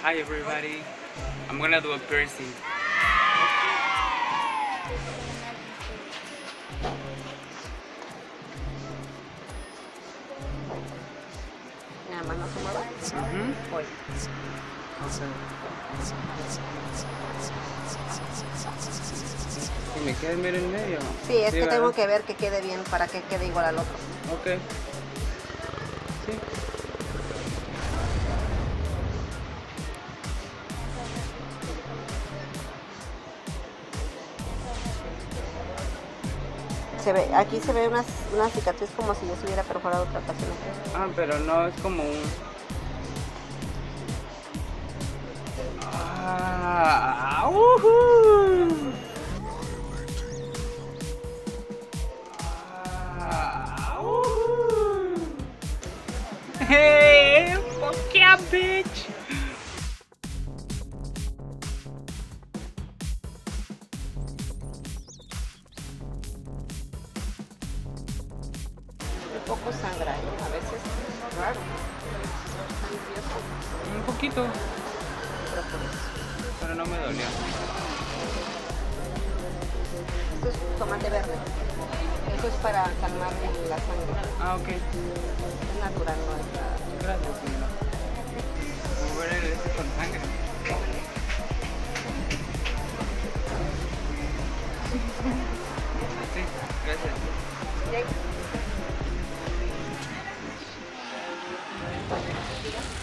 Hi everybody. I'm gonna do a piercing. Nada más no se mueva. Voy. ¿Y me queda en medio? Sí, es que ¿verdad? tengo que ver que quede bien para que quede igual al otro. Ok. Sí. Aquí se ve una cicatriz como si yo se hubiera perforado otra ocasión. Ah, pero no, es como un... Ah, ¡uhú! Ah, ¡uhú! Hey, fuck yeah, bitch. Un poco sangra, ¿eh? A veces es raro. Un poquito, Pero por eso. pero no me dolió. Esto es tomate verde. Eso es para calmar la sangre. Ah, ok. Es natural, no es nada. Gracias, señora. Mover el este con sangre. Sí, gracias. ¿Sí?